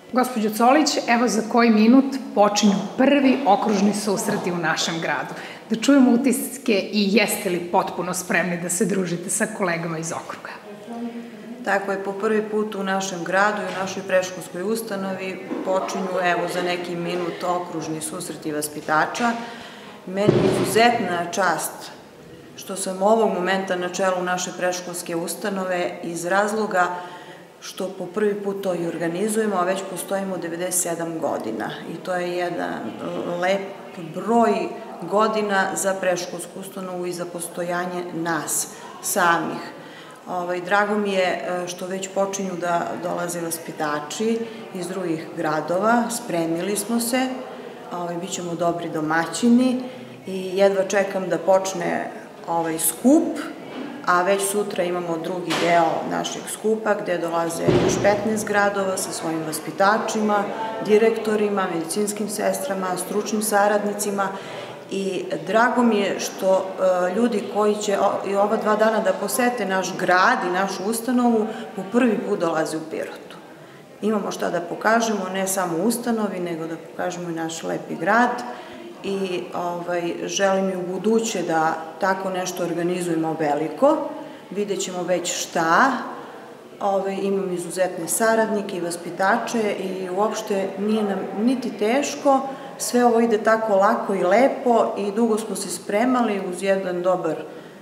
Gospođo Colić, evo za koji minut počinju prvi okružni susreti u našem gradu. Da čujemo utiske i jeste li potpuno spremni da se družite sa kolegama iz okruga? Tako je, po prvi put u našem gradu i u našoj predškolskoj ustanovi počinju, evo, za neki minut okružni susreti vaspitača. Meni je izuzetna čast što sam ovog momenta na čelu naše predškolske ustanove iz razloga što po prvi put to i organizujemo, a već postojimo 97 godina. I to je jedan lep broj godina za predškolsku ustanovu i za postojanje nas samih. Drago mi je što već počinju da dolaze vaspitači iz drugih gradova, spremili smo se, bit ćemo dobri domaćini i jedva čekam da počne skup, a već sutra imamo drugi deo našeg skupa gde dolaze još 15 gradova sa svojim vaspitačima, direktorima, medicinskim sestrama, stručnim saradnicima i drago mi je što ljudi koji će i ova 2 dana da posete naš grad i našu ustanovu po prvi put dolaze u Pirotu. Imamo šta da pokažemo, ne samo u ustanovi, nego da pokažemo i naš lepi grad i želim i u buduće da tako nešto organizujemo veliko. Vidjet ćemo već šta. Imam izuzetne saradnike i vaspitače i uopšte nije nam niti teško. Sve ovo ide tako lako i lepo i dugo smo se spremali uz jedan dobar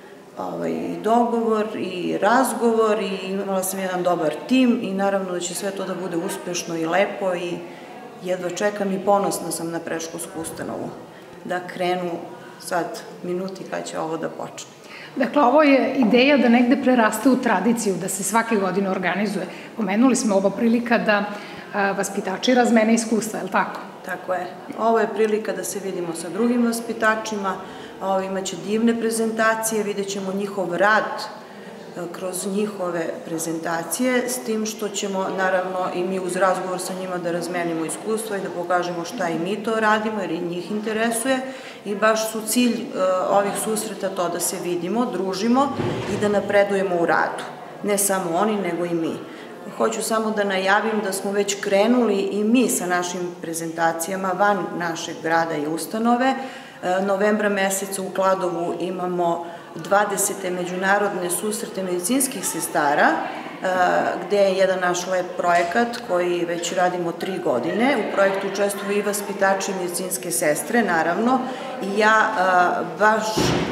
dogovor i razgovor i imala sam jedan dobar tim i naravno da će sve to da bude uspešno i lepo i jedva čekam i ponosna sam na predškolsku ustanovu da krenu sad minuti kad će ovo da počne. Dakle, ovo je ideja da negde preraste u tradiciju, da se svake godine organizuje. Pomenuli smo ovo prilika da vaspitači razmene iskustva, je li tako? Tako je. Ovo je prilika da se vidimo sa drugim vaspitačima, imaće divne prezentacije, vidjet ćemo njihov rad kroz njihove prezentacije, s tim što ćemo naravno i mi uz razgovor sa njima da razmenimo iskustva i da pokažemo šta i mi to radimo jer i njih interesuje i baš su cilj ovih susreta to da se vidimo, družimo i da napredujemo u radu. Ne samo oni, nego i mi. Hoću samo da najavim da smo već krenuli i mi sa našim prezentacijama van našeg grada i ustanove. Novembra meseca u Kladovu imamo 20. međunarodne susrete medicinskih sestara, gde je jedan naš lep projekat koji već radimo 3 godine. U projektu učestvuju i vaspitači i medicinske sestre, naravno, i ja baš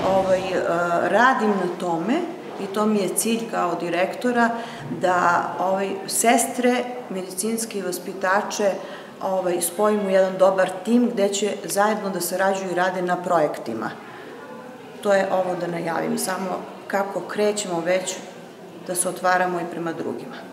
radim na tome i to mi je cilj kao direktora da sestre, medicinske i vaspitače spojimo u jedan dobar tim gde će zajedno da sarađuju i rade na projektima. To je ovo da najavim, samo kako krećemo već da se otvaramo i prema drugima.